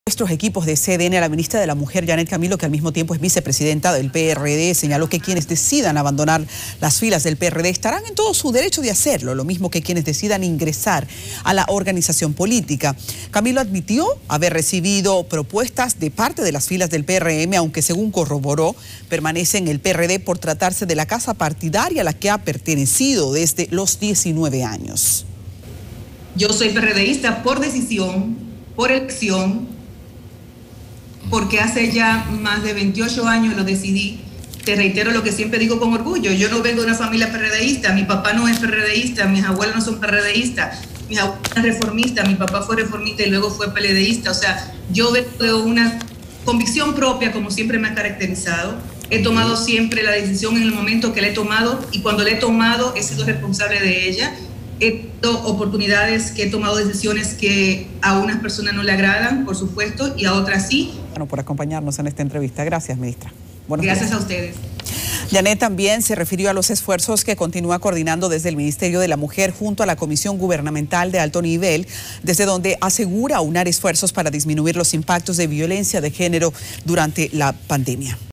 Nuestros equipos de CDN, a la ministra de la Mujer, Janet Camilo, que al mismo tiempo es vicepresidenta del PRD, señaló que quienes decidan abandonar las filas del PRD estarán en todo su derecho de hacerlo, lo mismo que quienes decidan ingresar a la organización política. Camilo admitió haber recibido propuestas de parte de las filas del PRM, aunque según corroboró, permanece en el PRD por tratarse de la casa partidaria a la que ha pertenecido desde los 19 años. Yo soy PRDista por decisión, por elección, porque hace ya más de 28 años lo decidí. Te reitero lo que siempre digo con orgullo, yo no vengo de una familia PRDista, mi papá no es PRDista, mis abuelos no son PRDistas, mis abuelos son reformistas, mi papá fue reformista y luego fue PLDista, o sea, yo vengo de una convicción propia como siempre me ha caracterizado. He tomado siempre la decisión en el momento que la he tomado y cuando la he tomado he sido responsable de ella. He tenido oportunidades que he tomado decisiones que a unas personas no le agradan, por supuesto, y a otras sí. Bueno, por acompañarnos en esta entrevista. Gracias, ministra. Gracias a ustedes. Janet también se refirió a los esfuerzos que continúa coordinando desde el Ministerio de la Mujer junto a la Comisión Gubernamental de Alto Nivel, desde donde asegura aunar esfuerzos para disminuir los impactos de violencia de género durante la pandemia.